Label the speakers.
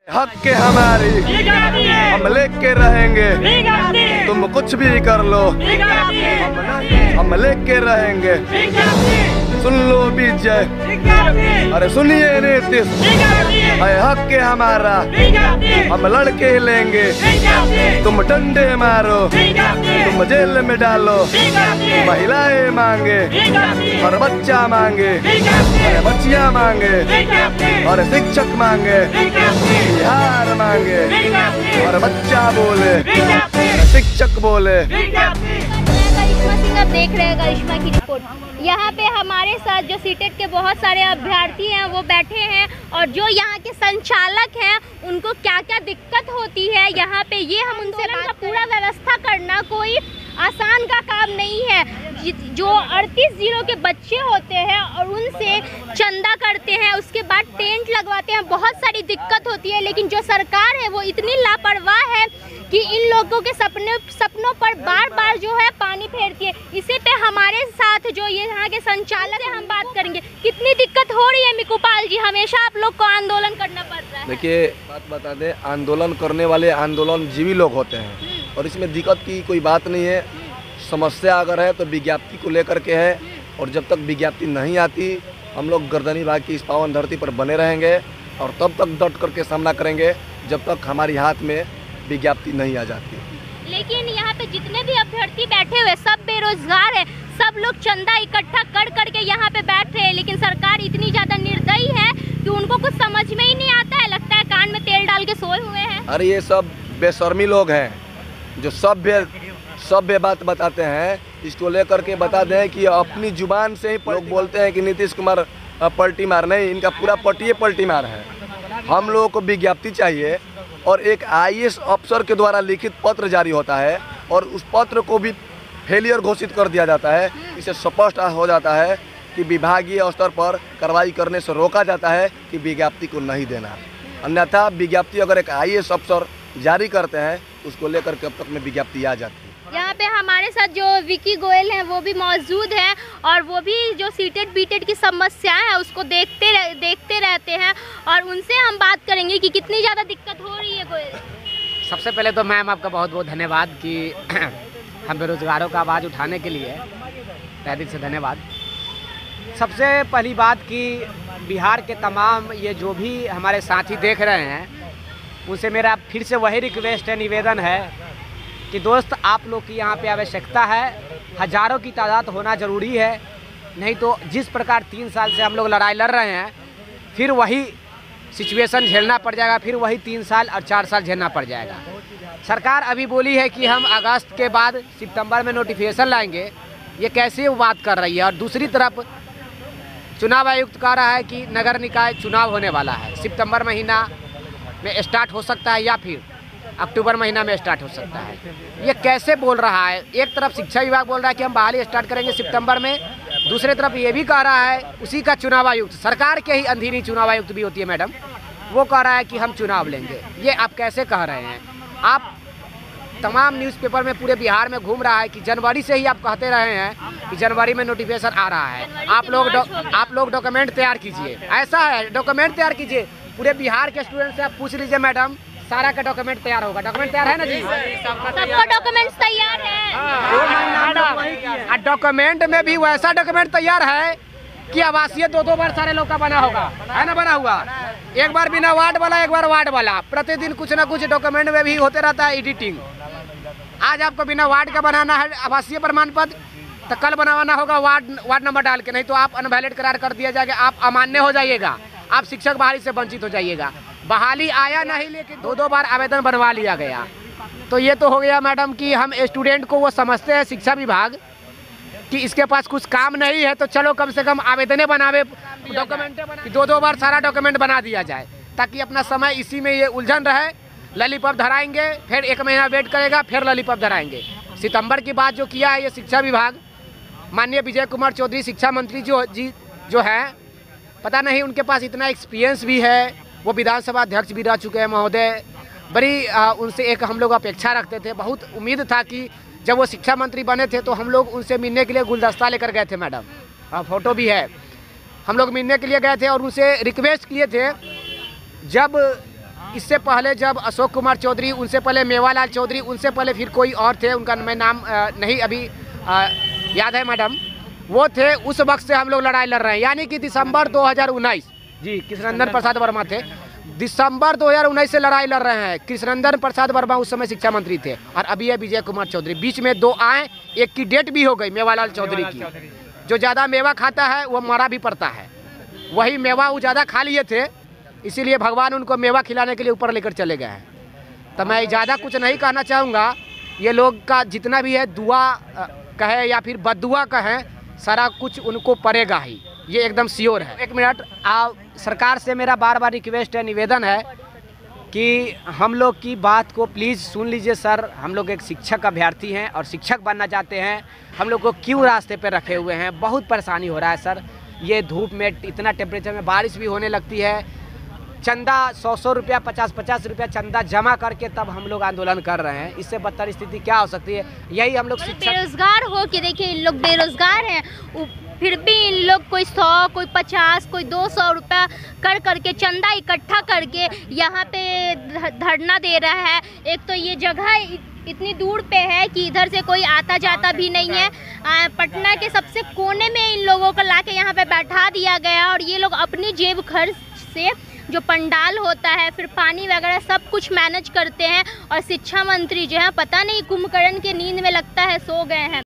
Speaker 1: हक के हमारी हम लेके रहेंगे, तुम कुछ भी कर लो हम लेके रहेंगे। सुन लो विजय, अरे सुनिए नीतीश, है हक के हमारा हम लड़के लेंगे। तुम डंडे मारो, तुम जेल में डालो, महिलाएं मांगे और बच्चा मांगे, अरे बच्चियां मांगे और शिक्षक मांगे, बिहार मांगे और बच्चा बोले, शिक्षक बोले।
Speaker 2: करिश्मा सिंह आप देख रहे हैं करिश्मा की रिपोर्ट। यहाँ पे हमारे साथ जो सीटेट के बहुत सारे अभ्यर्थी हैं वो बैठे हैं और जो यहाँ के संचालक हैं उनको क्या क्या दिक्कत होती है यहाँ पे, ये हम उनसे का पूरा व्यवस्था करना कोई आसान का काम नहीं है। जो 38 जिलों के बच्चे होते हैं और उनसे चंदा करते हैं, उसके बाद टेंट लगवाते हैं, बहुत सारी दिक्कत होती है। लेकिन जो सरकार है वो इतनी लापरवाह है कि इन लोगों के सपनों पर बार बार जो है पानी फेरती है। इसी पे हमारे साथ जो ये यहाँ के संचालक है हम बात करेंगे। कितनी दिक्कत हो रही है मिकुपाल जी, हमेशा आप लोग को आंदोलन करना पड़ रहा है।
Speaker 1: देखिए बात बता दें, आंदोलन करने वाले आंदोलनजीवी लोग होते हैं और इसमें दिक्कत की कोई बात नहीं है। समस्या अगर है तो विज्ञप्ति को लेकर के है और जब तक विज्ञप्ति नहीं आती हम लोग गर्दनी बाग की इस पावन धरती पर बने रहेंगे और तब तक डट करके सामना करेंगे जब तक हमारी हाथ में विज्ञप्ति नहीं आ जाती।
Speaker 2: लेकिन यहाँ पे जितने भी अभ्यर्थी बैठे हुए सब बेरोजगार है, सब लोग चंदा इकट्ठा कर करके यहाँ पे बैठ रहे हैं। लेकिन सरकार इतनी ज्यादा निर्दयी है कि उनको कुछ समझ में ही नहीं आता है, लगता है कान में तेल डाल के सोए हुए हैं।
Speaker 1: अरे ये सब बेशर्मी लोग हैं जो सभ्य बात बताते हैं। इसको लेकर के बता दें कि अपनी जुबान से ही लोग बोलते हैं कि नीतीश कुमार पलटी मार, नहीं, इनका पूरा पटिए पलटी मार है। हम लोगों को विज्ञप्ति चाहिए और एक IAS अफसर के द्वारा लिखित पत्र जारी होता है और उस पत्र को भी फेलियर घोषित कर दिया जाता है। इससे स्पष्ट हो जाता है कि विभागीय स्तर पर कार्रवाई करने से रोका जाता है कि विज्ञप्ति को नहीं देना। अन्यथा विज्ञप्ति अगर एक IAS अफसर जारी करते हैं उसको लेकर के अब तक में विज्ञप्ति आ जाती है।
Speaker 2: यहाँ पे हमारे साथ जो विकी गोयल हैं वो भी मौजूद हैं और वो भी जो सीटेट बीटेट की समस्याएं हैं उसको देखते रहते हैं और उनसे हम बात करेंगे कि कितनी ज़्यादा दिक्कत हो रही है। गोयल,
Speaker 3: सबसे पहले तो मैम आपका बहुत बहुत धन्यवाद कि हम बेरोजगारों का आवाज़ उठाने के लिए तहे दिल से धन्यवाद। सबसे पहली बात कि बिहार के तमाम ये जो भी हमारे साथी देख रहे हैं उनसे मेरा फिर से वही रिक्वेस्ट है, निवेदन है कि दोस्त आप लोग की यहाँ पे आवश्यकता है, हज़ारों की तादाद होना ज़रूरी है। नहीं तो जिस प्रकार 3 साल से हम लोग लड़ाई लड़ रहे हैं फिर वही सिचुएशन झेलना पड़ जाएगा, फिर वही 3 साल और 4 साल झेलना पड़ जाएगा। सरकार अभी बोली है कि हम अगस्त के बाद सितंबर में नोटिफिकेशन लाएंगे, ये कैसे वो बात कर रही है। और दूसरी तरफ चुनाव आयुक्त कह रहा है कि नगर निकाय चुनाव होने वाला है, सितंबर महीना में स्टार्ट हो सकता है या फिर अक्टूबर महीना में स्टार्ट हो सकता है। ये कैसे बोल रहा है? एक तरफ शिक्षा विभाग बोल रहा है कि हम बहाली स्टार्ट करेंगे सितंबर में, दूसरी तरफ ये भी कह रहा है उसी का चुनाव आयुक्त, सरकार के ही अंधीनी चुनाव आयुक्त भी होती है मैडम, वो कह रहा है कि हम चुनाव लेंगे। ये आप कैसे कह रहे हैं? आप तमाम न्यूज़पेपर में पूरे बिहार में घूम रहा है कि जनवरी से ही आप कहते रहे हैं कि जनवरी में नोटिफिकेशन आ रहा है। आप लोग डॉक्यूमेंट तैयार कीजिए, ऐसा है डॉक्यूमेंट तैयार कीजिए। पूरे बिहार के स्टूडेंट से आप पूछ लीजिए मैडम, सारा का डॉक्यूमेंट तैयार होगा। डॉक्यूमेंट तैयार है ना जी?
Speaker 2: सबका डॉक्यूमेंट्स तैयार है।
Speaker 3: डॉक्यूमेंट में भी वैसा डॉक्यूमेंट तैयार है कि आवासीय 2-2 बार सारे लोग का बना होगा, है ना? बना हुआ एक बार बिना वार्ड वाला, एक बार वार्ड वाला। प्रतिदिन कुछ ना कुछ डॉक्यूमेंट में भी होते रहता है एडिटिंग। आज आपको बिना वार्ड का बनाना है आवासीय प्रमाण पत्र, तो कल बनवाना होगा वार्ड नंबर डाल के, नहीं तो आप अनवैलिड करार कर दिया जाएगा, आप अमान्य हो जाइएगा, आप शिक्षक बहाली से वंचित हो जाइएगा। बहाली आया नहीं लेकिन 2-2 बार आवेदन बनवा लिया गया। तो ये तो हो गया मैडम कि हम स्टूडेंट को वो समझते हैं शिक्षा विभाग कि इसके पास कुछ काम नहीं है तो चलो कम से कम आवेदनें बनावे, डॉक्यूमेंटें बना, 2-2 बार सारा डॉक्यूमेंट बना दिया जाए ताकि अपना समय इसी में ये उलझन रहे। लॉलीपॉप धराएंगे, फिर 1 महीना वेट करेगा, फिर लॉलीपॉप धराएंगे। सितंबर की बात जो किया है ये शिक्षा विभाग, माननीय विजय कुमार चौधरी शिक्षा मंत्री जो है, पता नहीं उनके पास इतना एक्सपीरियंस भी है, वो विधानसभा अध्यक्ष भी रह चुके हैं महोदय। बड़ी उनसे एक हम लोग अपेक्षा रखते थे, बहुत उम्मीद था कि जब वो शिक्षा मंत्री बने थे तो हम लोग उनसे मिलने के लिए गुलदस्ता लेकर गए थे मैडम, फोटो भी है। हम लोग मिलने के लिए गए थे और उनसे रिक्वेस्ट किए थे जब इससे पहले जब अशोक कुमार चौधरी, उनसे पहले मेवालाल चौधरी, उनसे पहले फिर कोई और थे, उनका मैं नाम नहीं अभी याद है मैडम, वो थे। उस वक्त से हम लोग लड़ाई लड़ रहे हैं, यानी कि दिसंबर 2019, जी कृष्णनंदन प्रसाद वर्मा थे, दिसंबर 2019 से लड़ाई लड़ रहे हैं। कृष्णनंदन प्रसाद वर्मा उस समय शिक्षा मंत्री थे और अभी है विजय कुमार चौधरी। बीच में 2 आए, एक की डेट भी हो गई मेवालाल चौधरी की। जो ज़्यादा मेवा खाता है वो मारा भी पड़ता है, वही मेवा वो ज़्यादा खा लिए थे, इसीलिए भगवान उनको मेवा खिलाने के लिए ऊपर लेकर चले गए हैं। तो मैं ज़्यादा कुछ नहीं कहना चाहूँगा। ये लोग का जितना भी है दुआ कहे या फिर बददुआ कहें, सारा कुछ उनको पड़ेगा ही, ये एकदम श्योर है। 1 मिनट, सरकार से मेरा बार बार रिक्वेस्ट है, निवेदन है कि हम लोग की बात को प्लीज़ सुन लीजिए सर। हम लोग एक शिक्षक अभ्यर्थी हैं और शिक्षक बनना चाहते हैं। हम लोग को क्यों रास्ते पे रखे हुए हैं, बहुत परेशानी हो रहा है सर। ये धूप में, इतना टेम्परेचर में, बारिश भी होने लगती है। चंदा 100 रुपया, 50 रुपया चंदा जमा करके तब हम लोग आंदोलन कर रहे हैं। इससे बदतर स्थिति क्या हो सकती है? यही हम लोग
Speaker 2: बेरोजगार हो के देखिए, इन लोग बेरोजगार हैं, फिर भी इन लोग कोई 100, कोई 50, कोई 200 रुपया करके चंदा इकट्ठा करके यहाँ पे धरना दे रहा है। एक तो ये जगह इतनी दूर पे है कि इधर से कोई आता जाता भी नहीं है। पटना के सबसे कोने में इन लोगों को लाके यहाँ पे बैठा दिया गया और ये लोग अपनी जेब खर्च से जो पंडाल होता है, फिर पानी वगैरह सब कुछ मैनेज करते हैं। और शिक्षा मंत्री जो है पता नहीं कुंभकर्ण के नींद में लगता है सो गए हैं।